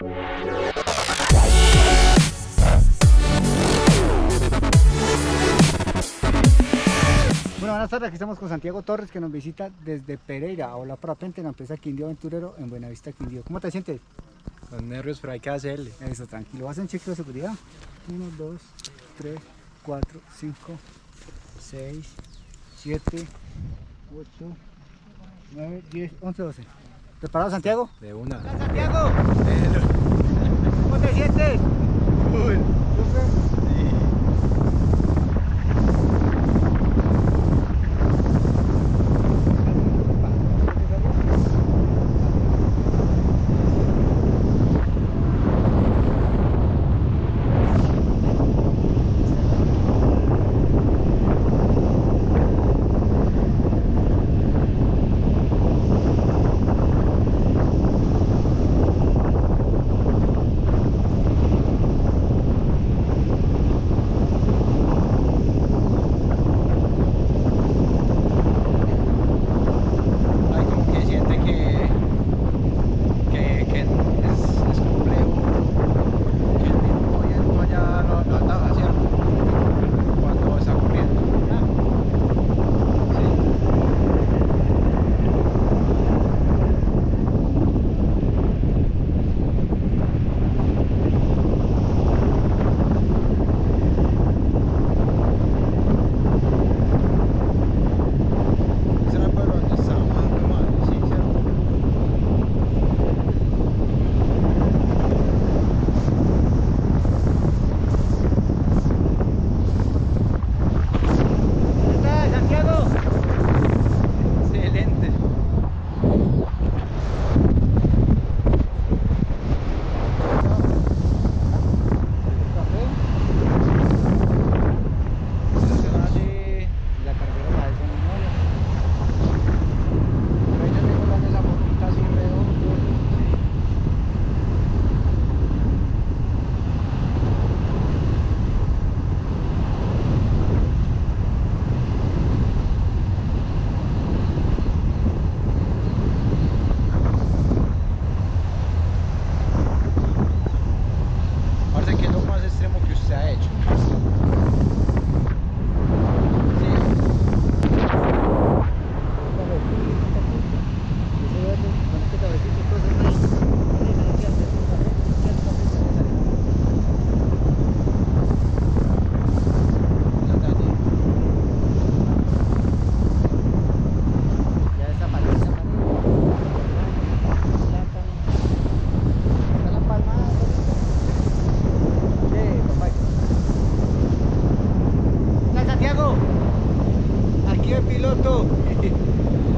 Bueno, buenas tardes, aquí estamos con Santiago Torres, que nos visita desde Pereira, Hola Parapente, en la empresa Quindío Aventurero en Buenavista, Quindío. ¿Cómo te sientes? Con nervios, pero hay que hacerle. Eso, tranquilo. ¿Vas a un chequeo de seguridad? 1, 2, 3, 4, 5, 6, 7, 8, 9, 10, 11, 12. ¿Preparado, Santiago? De una. Hola, Santiago. ¿Cómo te sientes? Uy. ¿Qué es lo más extremo que usted ha hecho? Hola, Santiago. Aquí el piloto.